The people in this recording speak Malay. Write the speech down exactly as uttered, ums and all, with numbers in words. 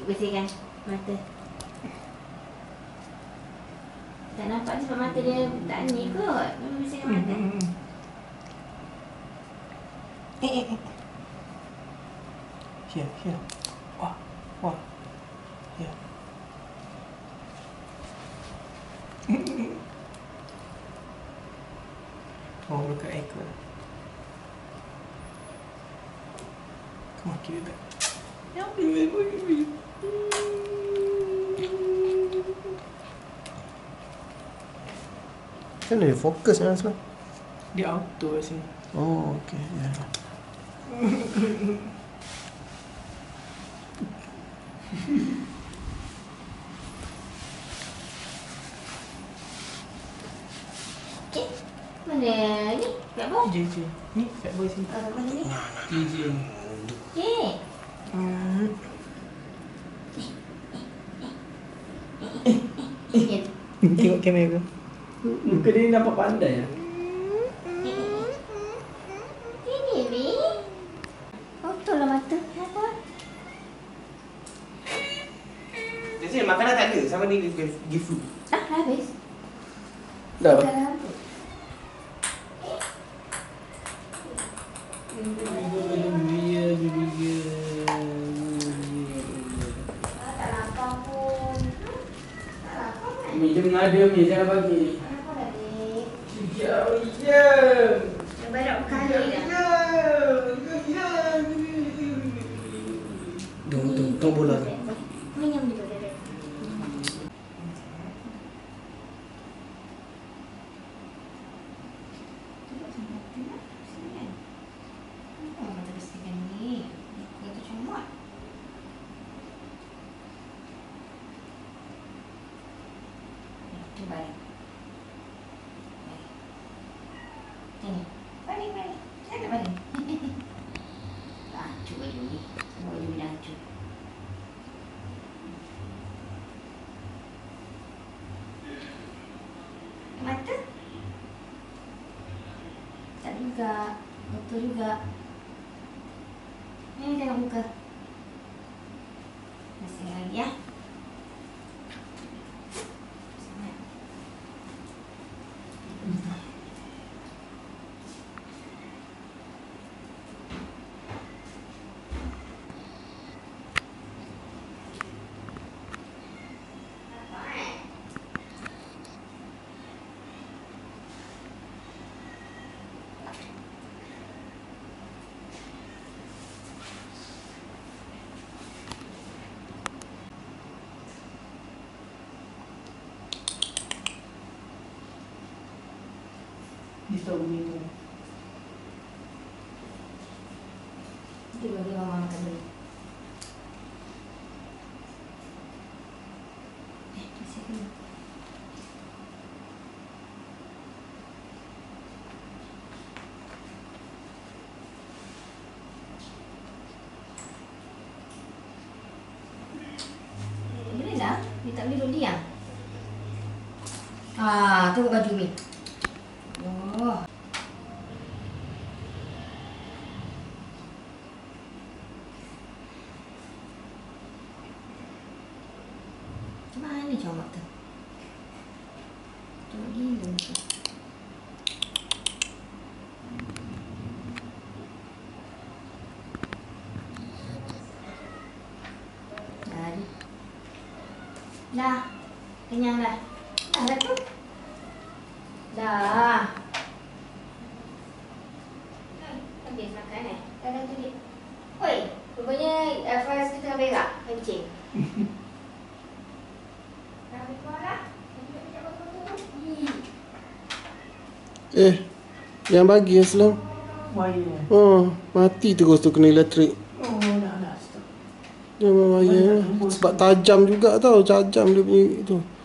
bersihkan mata. Tak nampak sebab mata dia tak ni kot. Memang bersihkan mata. Eh, eh, eh. Here, here. Wah, wah. Here. Oh, look at Echo. Come on, give it back. Help me, man. Look at me. Kan dia fokus kan sekarang? Dia auto kat sini. Oh, okay. Yeah. Okay. Mana ni? Fat boy? J J. Ni fat boy sini. Oh, mana ni? J J. Okay. Hmm. Tengok kamera. Muka dia nampak pandai lah. Ini ni. Kotor lah mata. Apa? Dia sini makanan tak ada. Sama ni dia give food. Ah, dah habis. Dah. Dah habis. Tak lapar pun. Tak lapar kan? Mi dia mengada Mi, jangan bagi. Apa dah, Dek? Ya, ya. Dah banyak berkali dah. Ya, ya. Tunggu, tunggu, tunggu bola tu. Menyam dia pada Dek. Balik. Sini. Balik, balik. Jangan balik. Hancur baju ni. Semua baju ni dah hancur. Mata? Tak juga. Betul juga. Ni tengok muka. Masih lagi ya. Dia tahu bunyi tu. Nanti bagi mama makan dulu. Eh, masih kena. Boleh dah? Dia tak boleh duduk diam. Ah, tengok baju ni. Oh. Mana comot tu? Comot gila tu. Dah. Dah. Kenyang dah. Dah dah tu. Dah. Habis makan eh? Dah dah tu dia. Oi, rupanya uh, fuzz tu tengah berak, kencing. Dah habis keluar dah? Eh, yang bagi Aslam. Wire. Oh, mati terus tu kena elektrik. Oh, dah dah stop. Jangan wire. Sebab tajam juga tau, tajam dia punya itu.